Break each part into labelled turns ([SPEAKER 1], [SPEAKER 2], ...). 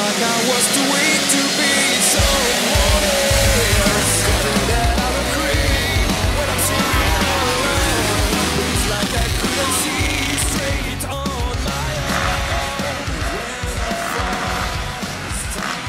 [SPEAKER 1] like I was too weak to be someone else. Something that I agree when I'm sitting all alone. It's like I couldn't see straight on my own. When I fall, it's time.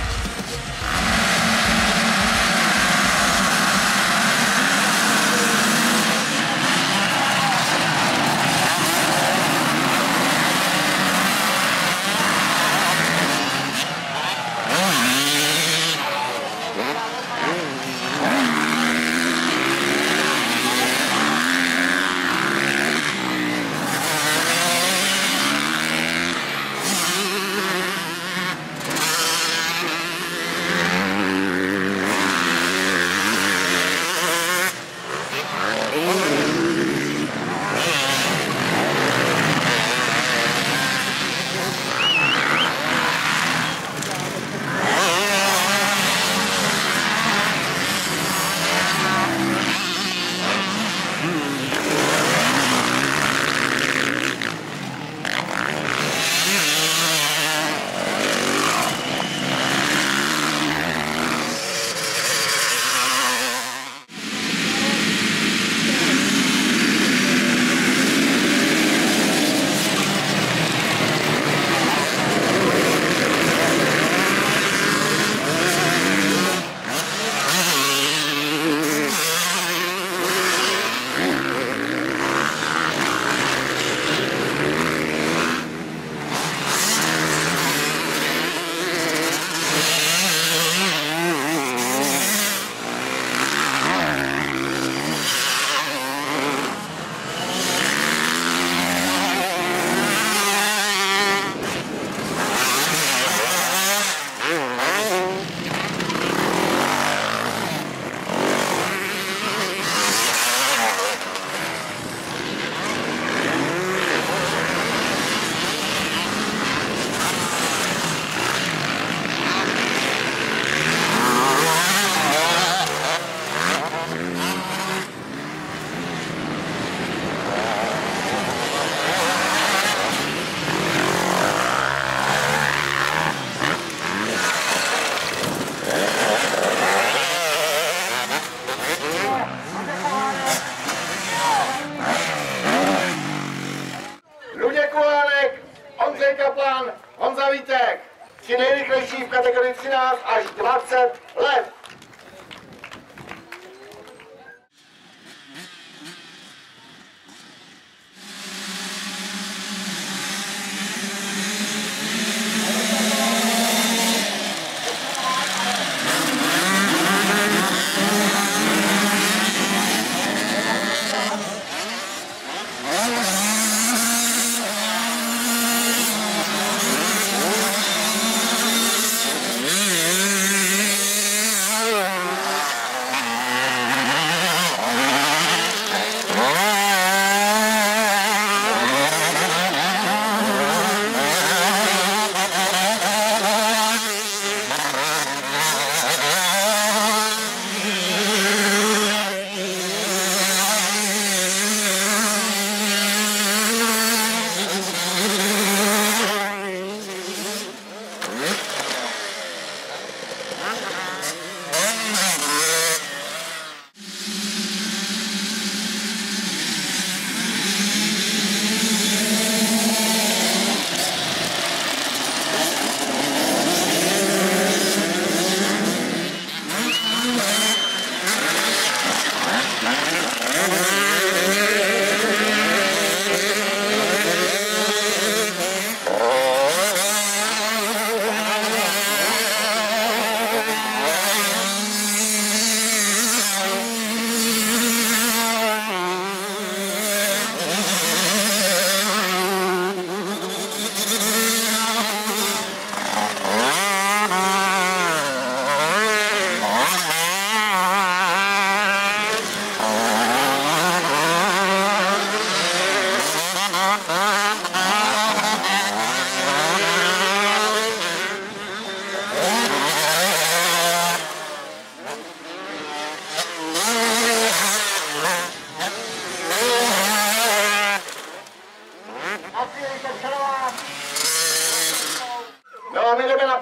[SPEAKER 2] Ondřej Kaplan, Honza Vítek, tři nejrychlejší v kategorii 13 až 20 let.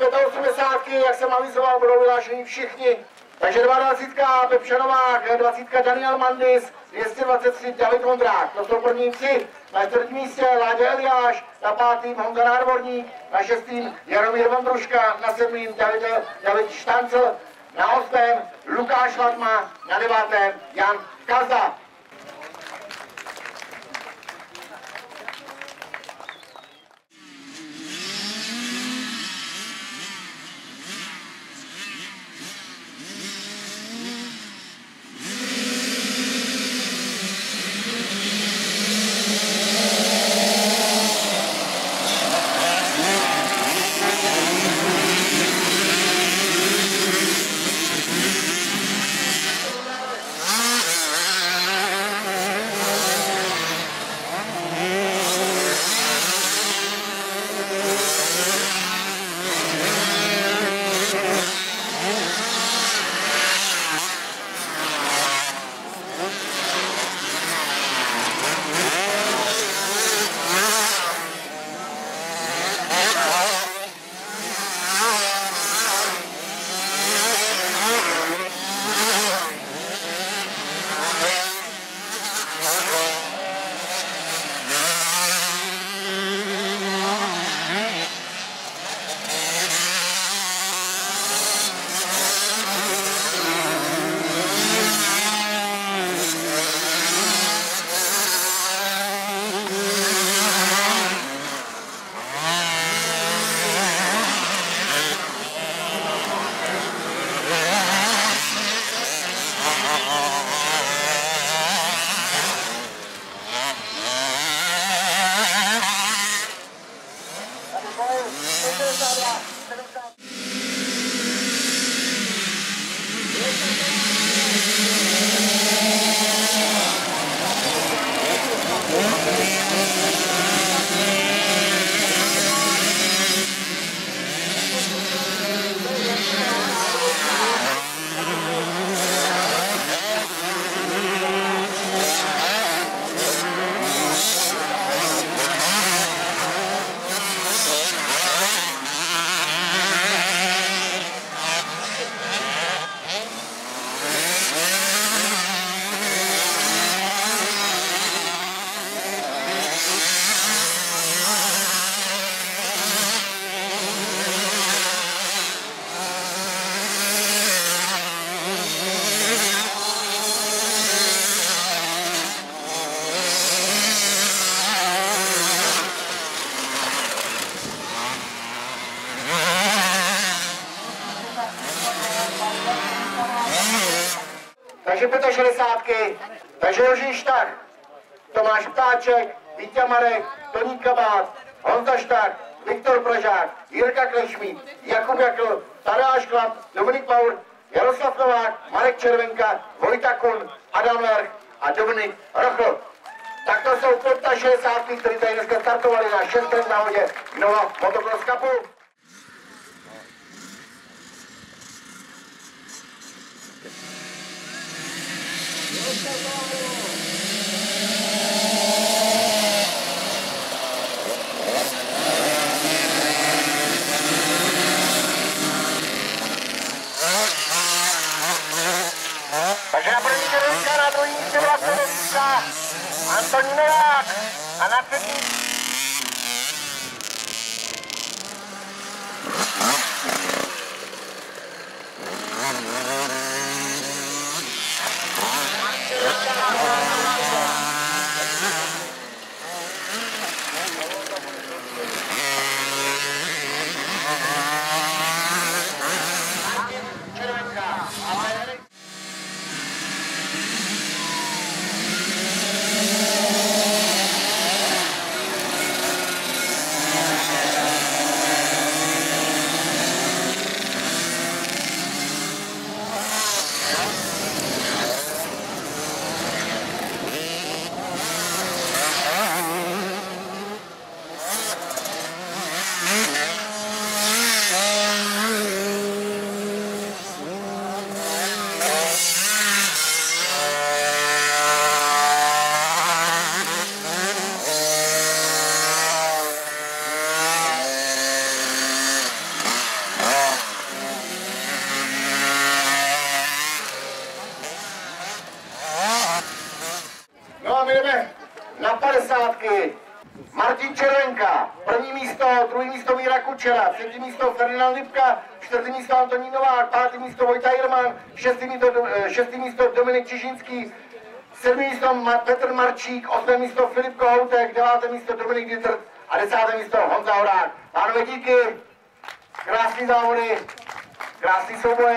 [SPEAKER 2] 85, jak jsem avizoval, budou vyhlášeni všichni. Takže 22 Pepša Novák, 20 Daniel Mandis, 223 David Vondrák. To jsou první tři. Na čtvrtém místě Láďa Eliáš, na pátým Honza Nádvorník, na šestým Jaromír Vondruška, na sedmým David Štancl, na osmém Lukáš Latma, na devátém Jan Kazda. Takže 65, takže Joží Štach, Tomáš Ptáček, Vítě Marek, Toník Kabát, Honza Štach, Viktor Pražák, Jirka Klešmík, Jakub Jakl, Tadeáš Klap, Dominik Paul, Jaroslav Novák, Marek Červenka, Vojta Kun, Adam Lerch a Dominik Rochl. Tak to jsou 65, kteří tady dneska startovali na 6. náhodě Nova Motocross Cupu. Takže na první červenka, na druhý místě Vlastenická, Antonín Novák a na třetí Kučera, 3. místo Ferdinand Lipka, 4. místo Antonín Novák, 5. místo Vojta Jirman, 6. místo Dominik Čižinský, 7. místo Petr Marčík, 8. místo Filip Kohoutek, 9. místo Dominik Dietert a 10. místo Honza Horák. Pánové, díky, krásný závody, krásný souboje.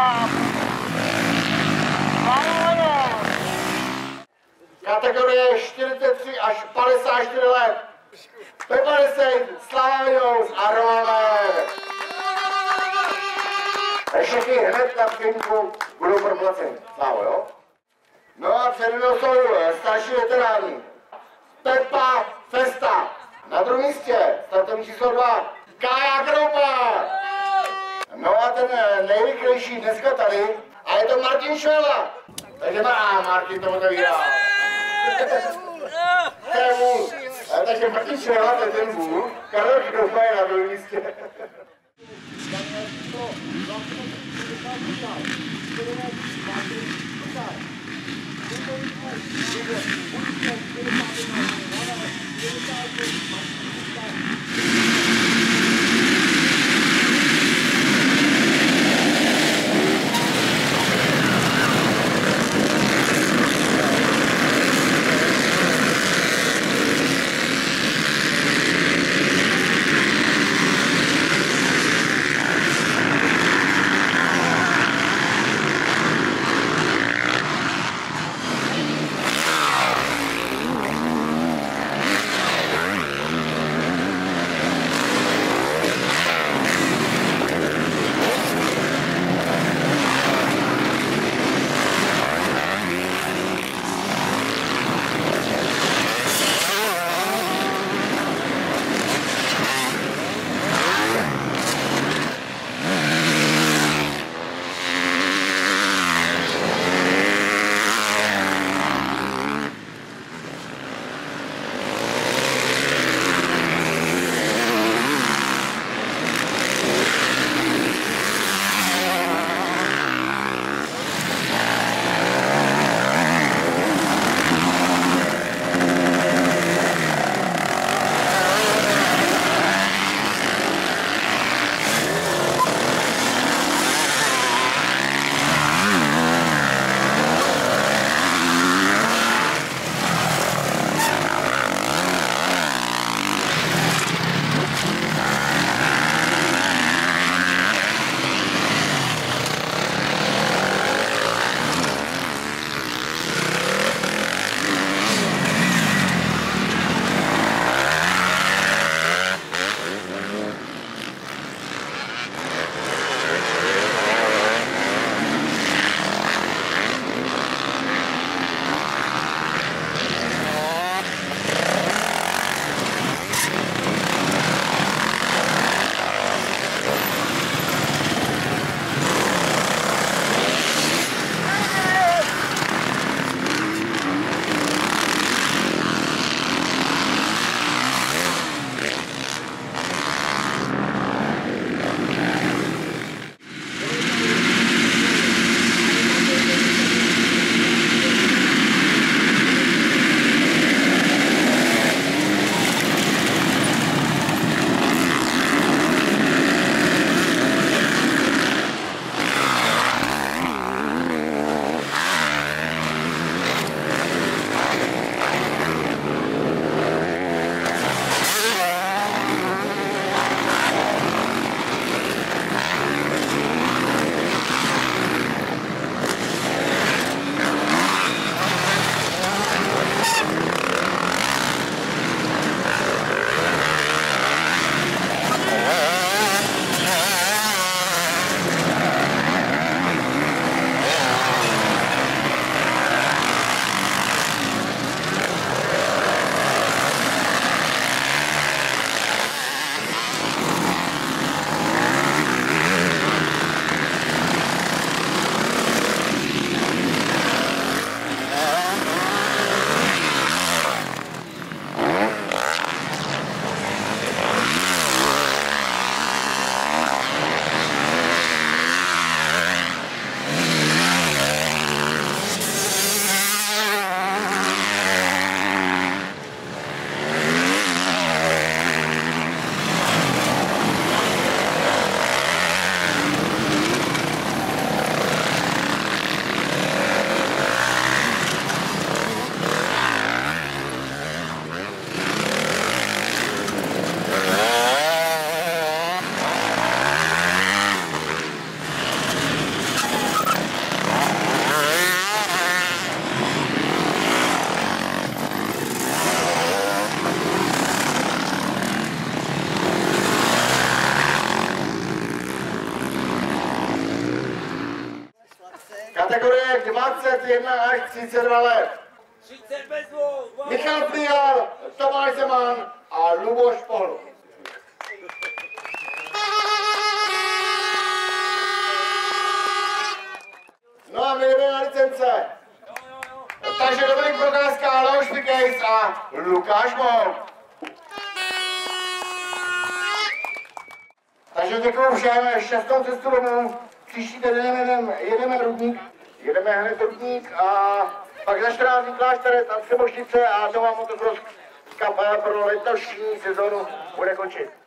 [SPEAKER 2] 50. Kategorie 43 až 54 let. Pepa Lisej, Slava Vinous a Roman Majer. Všechny hned na vstupku budou proplaceni. Slávo, jo? No a před mnou jsou starší veteráni. Pepa Festa. Na druhém místě startovní číslo 2. Kája Kroupa. No a ten nejrychlejší dneska tady, a je to Martin Švela. Takže Martin to otevírá. To je vůl. Takže Martin Švela, to je ten vůl. Karel Kroupa je na druhém místě. kategorie 21 až 32 let.
[SPEAKER 1] 30 bez dvou.
[SPEAKER 2] Michal Frial, Tomáš Zeman a Luboš Pohl. No a my jdeme na licence. Takže Dominik Procházka, Leoš Pikejs a Lukáš Mohl. Takže děkuju všem, šťastnou cestu domů. Příští den jedeme Rudník, jedeme hned Rudník a pak za 14 dní Klášterec a Třebošnice a to vám motocross pro letošní sezonu bude končit.